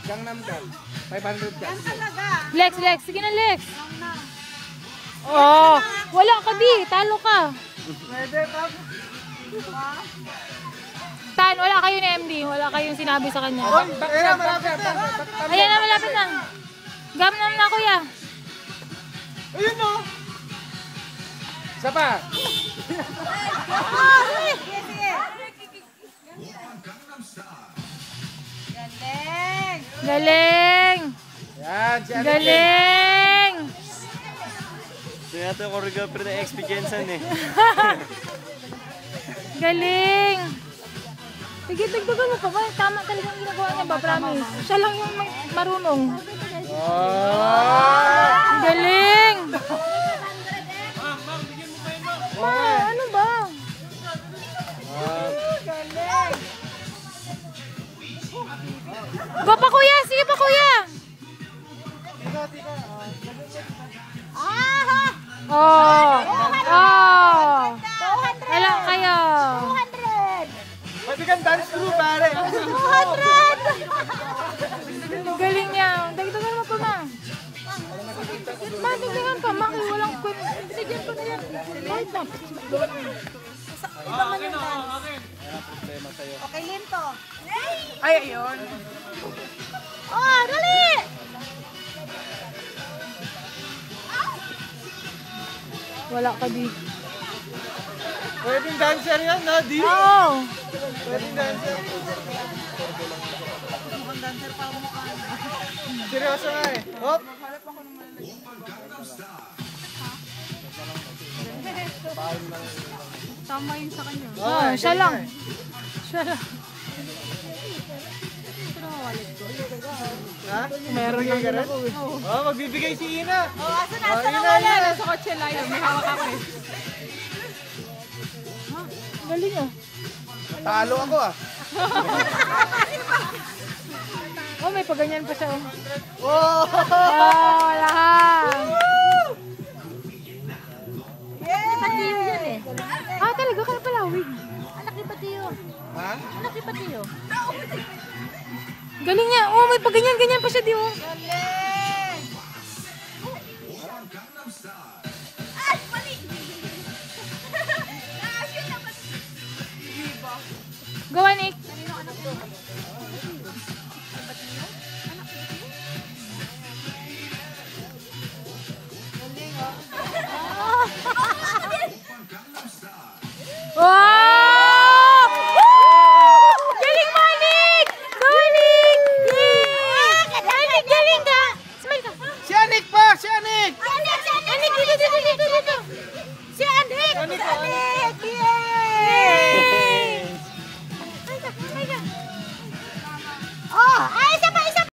Gangnam ka. 500 ka. Lex, Lex. Sige na, Lex. Oh, wala ka di. Talo ka. Pwede pa. Tan, wala kayo ni MD. Wala kayong sinabi sa kanya. Ayan, malapit na. Ayan na, malapit na. Gangnam na, kuya. Ayun no. Isa pa. Galing! Galing! Yan, si Ate Galing! Ito natin yung choreographer ng XP Jensen eh. Galing! Sige, dagdagan mo pa ba? Tama talagang ginagawa niya ba? Promise. Siya lang yung marunong. Oh! Galing! Ano ba? Go pa kuya! Sige pa kuya! Oh! Oh! Wala kayo! 200! Pwede kang dance crew, pare. 200! Galing niya. Dagdagan mo pa ma. Dagdagan pa. Maki, walang kun. Bigyan ko na yan. Wait na. Okay, Linto. Ay, ayun. Oh, dali! Wala ka di. Pwedeng dancer yan, no? Di? Oo. Pwedeng dancer. Seryoso nga eh. Hop! Tama yun sa kanya. Oh, siya lang. Siya lang. Ha? Meron lang ka rin? ako eh. Oh, magbibigay si Ina. Oh, asan na? Oh, Asan na Ina, wala? Ina. Nasa kotse lang yun. May hawak ako eh. Galing ah. Talo ako ah. Oh, may paganyan pa siya. Oh, Oh! oh lahat. Patiyo yan eh. Ah, talaga ka na palawig. Anak ni Patiyo. Ha? Anak ni Patiyo. Galing niya. Oh, may paganyan-ganyan pa siya di oh. Galing! Ay, mali! Gawa, Nick. Wow! Woo! Galing mo, Nick! Go, Nick! Yay! Nick, galing ka! Smile ka. Si Anik pa! Si Anik! Anik, dito. Si Anik! Anik, oh!